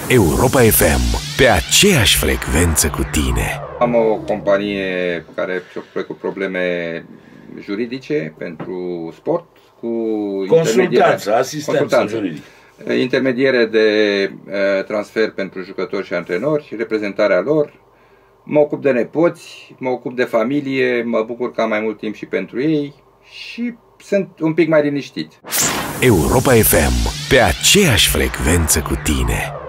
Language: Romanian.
Europa FM, pe aceeași frecvență cu tine. Am o companie care se ocupă cu probleme juridice pentru sport, cu consultanță, asistență juridică. Intermediere de transfer pentru jucători și antrenori, reprezentarea lor. Mă ocup de nepoți, mă ocup de familie, mă bucur că am mai mult timp și pentru ei și sunt un pic mai liniștit. Europa FM, pe aceeași frecvență cu tine.